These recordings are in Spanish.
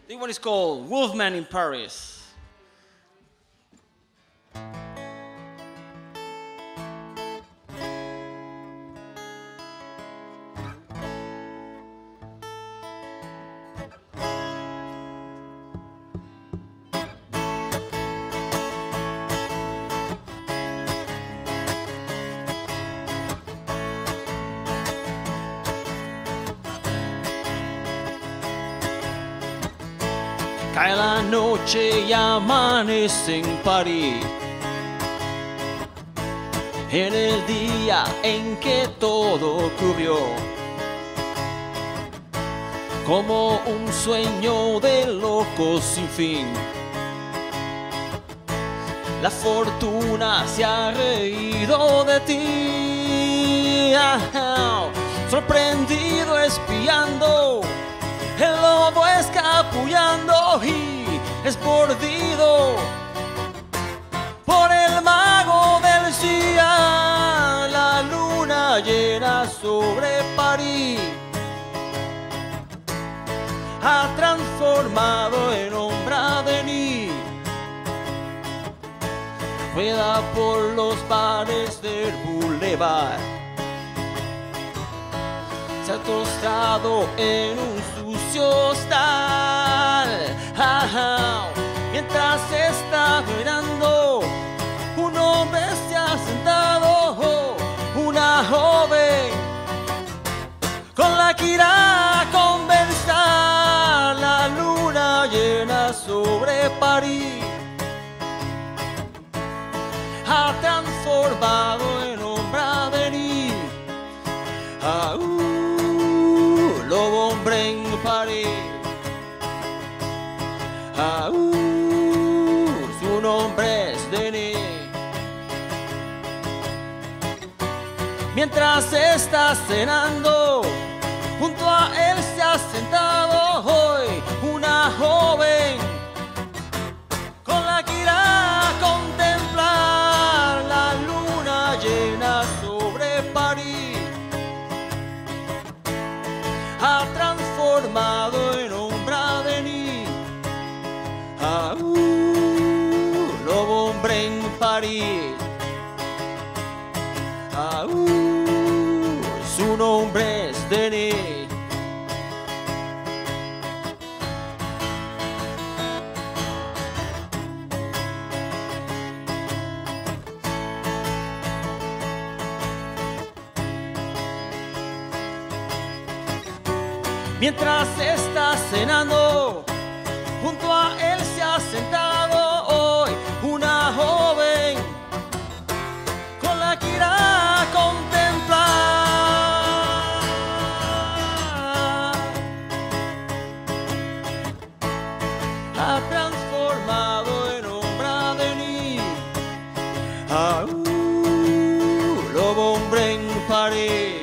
This one is called Wolfman in Paris. Cae la noche y amanece en París, en el día en que todo ocurrió, como un sueño de locos sin fin. La fortuna se ha reído de ti, sorprendido espiando, el lobo escapullando y es mordido por el mago del Xi'an. La luna llena sobre París ha transformado en Ombra Denis. Rueda por los bares del boulevard, se ha tostado en un sucio hostal. Mientras está mirando, un hombre se ha sentado, una joven con la que irá a conversar. La luna llena sobre París ha transformado en Ombra Denis. Lobo hombre en París, su nombre es Denis. Mientras está cenando, junto a él se ha sentado hoy una joven con la que irá a contemplar. La luna llena sobre París ha transformado en Ombra Denis. Lobo hombre en París, su nombre es Denis. Mientras está cenando, junto a él se ha sentado hoy una joven con la que irá a contemplar. Ha transformado en Ombra Denis. Lobo hombre en París.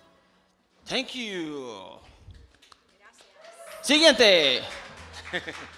Thank you. Siguiente.